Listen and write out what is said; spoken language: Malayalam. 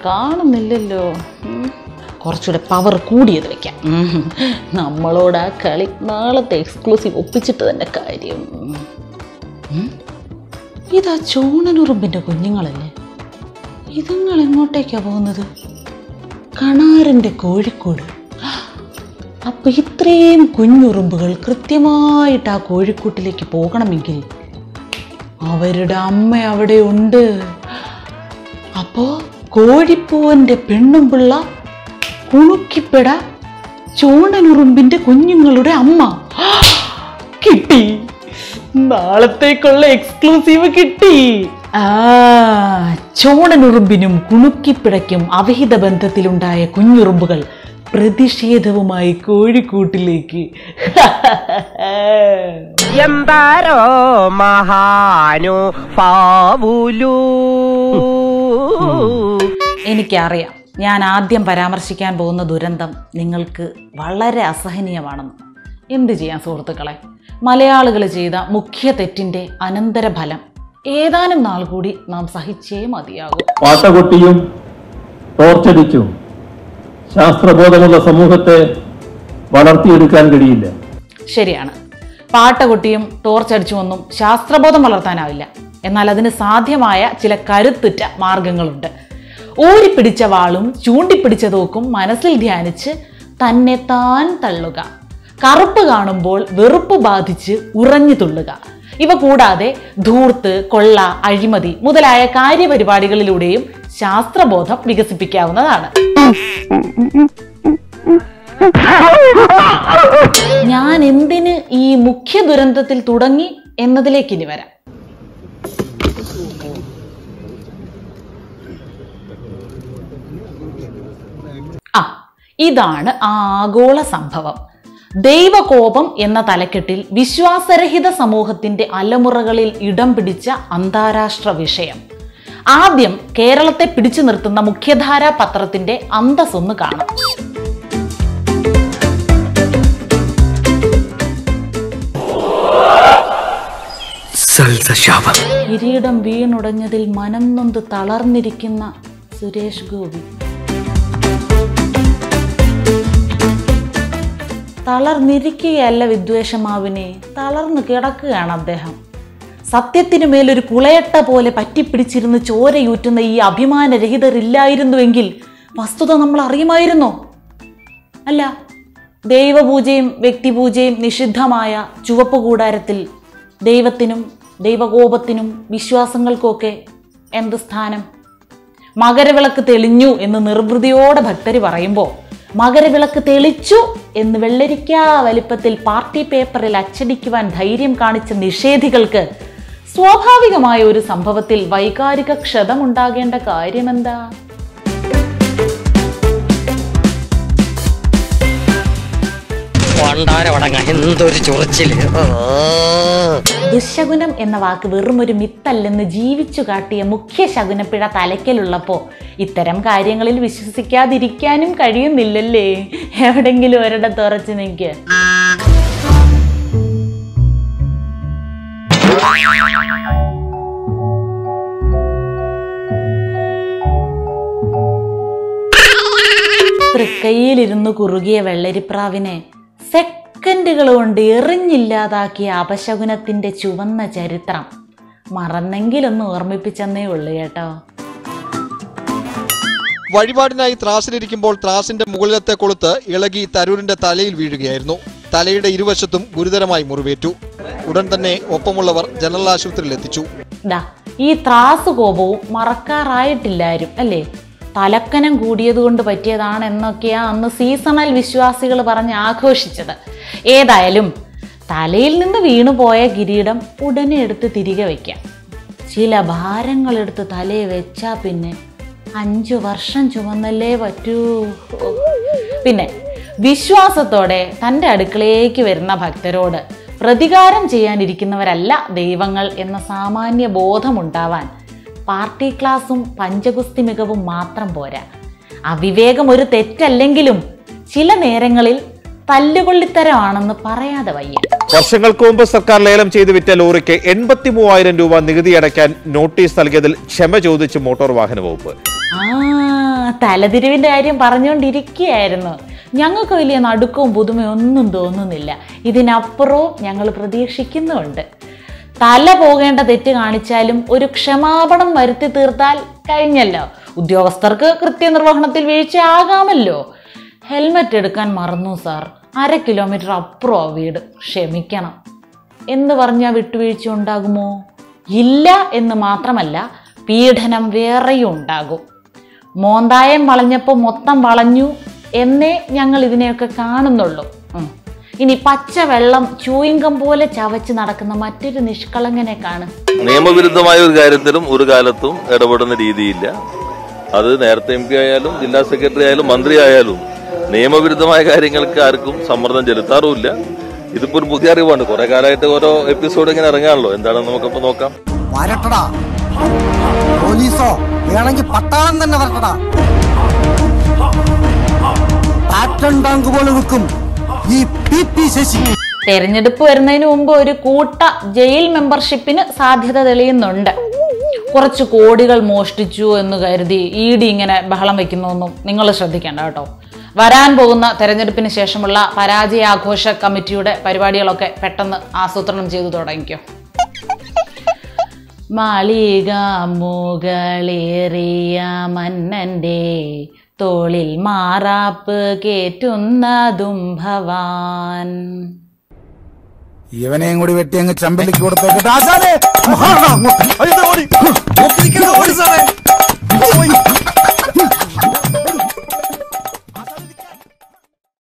കാണുന്നില്ലല്ലോ. കുറച്ചുകൂടെ പവർ കൂടിയത് വെക്കാം. നമ്മളോട് ആ കളി നാളത്തെ എക്സ്ക്ലൂസീവ് ഒപ്പിച്ചിട്ട് തന്നെ കാര്യം. ഇതാ ചോണനുറുമ്പിൻ്റെ കുഞ്ഞുങ്ങളല്ലേ? ഇതുങ്ങൾ എങ്ങോട്ടേക്കാ പോകുന്നത്? കണാറിൻ്റെ കോഴിക്കോട്. അപ്പം ഇത്രയും കുഞ്ഞുറുമ്പുകൾ കൃത്യമായിട്ട് ആ കോഴിക്കൂട്ടിലേക്ക് പോകണമെങ്കിൽ അവരുടെ അമ്മ അവിടെ ഉണ്ട്. അപ്പോൾ കോഴിപ്പൂവൻ്റെ പെണ്ണും പിള്ള കുണുക്കിപ്പെട ചോണനുറുമ്പിൻ്റെ കുഞ്ഞുങ്ങളുടെ അമ്മ. കിട്ടി, നാളത്തേക്കുള്ള എക്സ്ക്ലൂസീവ് കിട്ടി. ചോണനുറുമ്പിനും കുണുക്കിപ്പിടയ്ക്കും അവിഹിത ബന്ധത്തിലുണ്ടായ കുഞ്ഞുറുമ്പുകൾ പ്രതിഷേധവുമായി കോഴിക്കൂട്ടിലേക്ക്. എന്താരോ മഹാനു പാവുലു. എനിക്കറിയാം, ഞാൻ ആദ്യം പരാമർശിക്കാൻ പോകുന്ന ദുരന്തം നിങ്ങൾക്ക് വളരെ അസഹനീയമാണെന്ന്. എന്ത് ചെയ്യാൻ സുഹൃത്തുക്കളെ, മലയാളികൾ ചെയ്ത മുഖ്യ തെറ്റിൻ്റെ അനന്തരഫലം ഏതാനും നാൾ കൂടി നാം സഹിച്ചേ മതിയാകും. പാട്ടകൊട്ടിയും ടോർച്ചടിച്ചും ശാസ്ത്രബോധമുള്ള സമൂഹത്തെ വളർത്തിയെടുക്കാൻ കഴിയില്ല. ശരിയാണ്, പാട്ടകൊട്ടിയും ടോർച്ചടിച്ചുമൊന്നും ശാസ്ത്രബോധം വളർത്താനാവില്ല. എന്നാൽ അതിന് സാധ്യമായ ചില കരുത്തുറ്റ മാർഗങ്ങളുണ്ട്. ഊരിപ്പിടിച്ച വാളും ചൂണ്ടിപ്പിടിച്ച തോക്കും മനസ്സിൽ ധ്യാനിച്ച് തന്നെ താൻ തള്ളുക. കറുപ്പ് കാണുമ്പോൾ വെറുപ്പ് ബാധിച്ച് ഉറഞ്ഞു തുള്ളുക. ഇവ കൂടാതെ ധൂർത്ത്, കൊള്ള, അഴിമതി മുതലായ കാര്യപരിപാടികളിലൂടെയും ശാസ്ത്രബോധം വികസിപ്പിക്കാവുന്നതാണ്. ഞാൻ എന്തിന് ഈ മുഖ്യ ദുരന്തത്തിൽ തുടങ്ങി എന്നതിലേക്ക് ഇനി വരാം. ഇതാണ് ആഗോള സംഭവം. ദൈവകോപം എന്ന തലക്കെട്ടിൽ വിശ്വാസരഹിത സമൂഹത്തിന്റെ അലമുറകളിൽ ഇടം പിടിച്ച അന്താരാഷ്ട്ര വിഷയം. ആദ്യം കേരളത്തെ പിടിച്ചു നിർത്തുന്ന മുഖ്യധാരാ പത്രത്തിന്റെ അന്തസ്സൊന്ന് കാണാം. കിരീടം വീണുടഞ്ഞതിൽ മനം നൊന്ത് തളർന്നിരിക്കുന്ന സുരേഷ് ഗോപി. തളർന്നിരിക്കുകയല്ല വിദ്വേഷമാവിനെ, തളർന്നു കിടക്കുകയാണ് അദ്ദേഹം. സത്യത്തിനു മേലൊരു കുളയട്ട പോലെ പറ്റിപ്പിടിച്ചിരുന്ന് ചോരയൂറ്റുന്ന ഈ അഭിമാനരഹിതരില്ലായിരുന്നുവെങ്കിൽ വസ്തുത നമ്മൾ അറിയുമായിരുന്നോ? അല്ല, ദൈവപൂജയും വ്യക്തിപൂജയും നിഷിദ്ധമായ ചുവപ്പ് കൂടാരത്തിൽ ദൈവത്തിനും ദൈവകോപത്തിനും വിശ്വാസങ്ങൾക്കൊക്കെ എന്ത് സ്ഥാനം? മകരവിളക്ക് തെളിഞ്ഞു എന്ന് നിർവൃതിയോടെ ഭക്തർ പറയുമ്പോൾ മകരവിളക്ക് തെളിച്ചു എന്ന് വെള്ളരിക്കാ വലിപ്പത്തിൽ പാർട്ടി പേപ്പറിൽ അച്ചടിക്കുവാൻ ധൈര്യം കാണിച്ച നിഷേധികൾക്ക് സ്വാഭാവികമായ ഒരു സംഭവത്തിൽ വൈകാരിക ക്ഷതമുണ്ടാകേണ്ട കാര്യമെന്താ? ദുശകുനം എന്ന വാക്ക് വെറും ഒരു മിത്തല്ലെന്ന് ജീവിച്ചു കാട്ടിയ മുഖ്യ ശകുനപ്പിഴ തലയ്ക്കലുള്ളപ്പോ ഇത്തരം കാര്യങ്ങളിൽ വിശ്വസിക്കാതിരിക്കാനും കഴിയുന്നില്ലല്ലേ? എവിടെങ്കിലും ഒരിടത്ത് ഉറച്ചു നിൽക്ക്. തൃക്കൈയിലിരുന്ന് കുറുകിയ വെള്ളരിപ്രാവിനെ സെക്കൻഡുകൾ കൊണ്ട് എറിഞ്ഞില്ലാതാക്കിയ അപശകുനത്തിന്റെ ചുവന്ന ചരിത്രം മറന്നെങ്കിലൊന്ന് ഓർമ്മിപ്പിച്ചെന്നേ ഉള്ളൂ കേട്ടോ. വഴിപാടിനായി ത്രാസിലിരിക്കുമ്പോൾ ത്രാസിന്റെ മുകളിലത്തെ കൊളുത്ത് ഇളകി തരൂരിന്റെ തലയിൽ വീഴുകയായിരുന്നു. തലയുടെ ഇരുവശത്തും ഗുരുതരമായി മുറിവേറ്റു. ഉടൻ തന്നെ ഒപ്പമുള്ളവർ ജനറൽ ആശുപത്രിയിൽ എത്തിച്ചു. ഈ ത്രാസ് കോപവും മറക്കാറായിട്ടില്ലാരും അല്ലേ? തലക്കനം കൂടിയതുകൊണ്ട് പറ്റിയതാണ് എന്നൊക്കെയാ അന്ന് സീസണൽ വിശ്വാസികൾ പറഞ്ഞ് ആഘോഷിച്ചത്. ഏതായാലും തലയിൽ നിന്ന് വീണുപോയ കിരീടം ഉടനെ എടുത്ത് തിരികെ വയ്ക്കാം. ചില ഭാരങ്ങളെടുത്ത് തലയെ വെച്ചാ പിന്നെ 5 വർഷം ചുമന്നല്ലേ പറ്റൂ. പിന്നെ വിശ്വാസത്തോടെ തൻ്റെ അടുക്കളയിലേക്ക് വരുന്ന ഭക്തരോട് പ്രതികാരം ചെയ്യാനിരിക്കുന്നവരല്ല ദൈവങ്ങൾ എന്ന സാമാന്യ ബോധമുണ്ടാവാൻ പാർട്ടി ക്ലാസും പഞ്ചഗുസ്തി മികവും മാത്രം പോരാ. അവിവേകം ഒരു തെറ്റല്ലെങ്കിലും ചില നേരങ്ങളിൽ തല്ലുകൊള്ളിത്തരമാണെന്ന് പറയാതെ വയ്യ. വർഷങ്ങൾക്ക് മുമ്പ് സർക്കാർ ലേലം ചെയ്ത് വിറ്റ ലോറിക്ക് 83,000 രൂപ നികുതി അടയ്ക്കാൻ നോട്ടീസ് നൽകിയതിൽ ക്ഷമ ചോദിച്ച് മോട്ടോർ വാഹന വകുപ്പ്. തലതിരിവിൻ്റെ കാര്യം പറഞ്ഞുകൊണ്ടിരിക്കുകയായിരുന്നു. ഞങ്ങൾക്ക് വലിയ നടുക്കവും പുതുമയും ഒന്നും തോന്നുന്നില്ല. ഇതിനപ്പുറവും ഞങ്ങൾ പ്രതീക്ഷിക്കുന്നുമുണ്ട്. തല പോകേണ്ട തെറ്റ് കാണിച്ചാലും ഒരു ക്ഷമാപണം വരുത്തി തീർത്താൽ കഴിഞ്ഞല്ലോ. ഉദ്യോഗസ്ഥർക്ക് കൃത്യനിർവഹണത്തിൽ വീഴ്ചയാകാമല്ലോ. ഹെൽമറ്റ് എടുക്കാൻ മറന്നു സാർ, 1/2 കിലോമീറ്റർ അപ്പുറം വീട്, ക്ഷമിക്കണം എന്ന് പറഞ്ഞാൽ വിട്ടുവീഴ്ച ഉണ്ടാകുമോ? ഇല്ല എന്ന് മാത്രമല്ല, പീഡനം വേറെയും ഉണ്ടാകും. മോന്തായം വളഞ്ഞപ്പോൾ മൊത്തം വളഞ്ഞു എന്നേ ഞങ്ങൾ ഇതിനെയൊക്കെ കാണുന്നുള്ളൂ. ഇനി പച്ചവെള്ളം ചൂയിങ്കം പോലെ ചവച്ച് നടക്കുന്ന മറ്റൊരു നിഷ്കളങ്കനെ കാണും. നിയമവിരുദ്ധമായ ഒരു കാര്യത്തിലും ഒരു കാലത്തും ഇടപെടുന്ന രീതിയില്ല. അത് നേരത്തെ MP ആയാലും ജില്ലാ സെക്രട്ടറി ആയാലും മന്ത്രി ആയാലും നിയമവിരുദ്ധമായ കാര്യങ്ങൾക്ക് ആർക്കും സമ്മർദ്ദം ചെലുത്താറുമില്ല. ഇതിപ്പോ ഒരു പുതിയ അറിവാണ്. കുറെ കാലമായിട്ട് ഓരോ എപ്പിസോഡ് ഇങ്ങനെ ഇറങ്ങാണല്ലോ. എന്താണെന്ന് നമുക്കിപ്പോ നോക്കാം. പോലീസോ വേണമെങ്കിൽ പട്ടാളം തന്നെ വരട്ടടാ. പാറ്റൺ ടാങ്ക് പോലെ നിൽക്കും ഈ PP ശശി. തെരഞ്ഞെടുപ്പ് വരുന്നതിന് മുമ്പ് ഒരു കൂട്ട ജയിൽ മെമ്പർഷിപ്പിന് സാധ്യത തെളിയുന്നുണ്ട്. കുറച്ച് കോടികൾ മോഷ്ടിച്ചു എന്ന് കരുതി ED ഇങ്ങനെ ബഹളം വെക്കുന്നൊന്നും നിങ്ങൾ ശ്രദ്ധിക്കേണ്ട കേട്ടോ. വരാൻ പോകുന്ന തെരഞ്ഞെടുപ്പിന് ശേഷമുള്ള പരാജയാഘോഷ കമ്മിറ്റിയുടെ പരിപാടികളൊക്കെ പെട്ടെന്ന് ആസൂത്രണം ചെയ്തു തുടങ്ങിക്കോ. മാളിക മുകളേറിയ മന്നന്റെ തോളിൽ മാറാപ്പ് കേറ്റുന്നതും ഭവാൻ. ഇവനെയും കൂടി വെട്ടി അങ്ങ് ചമ്പലിക്ക് കൊടുത്തേക്ക്.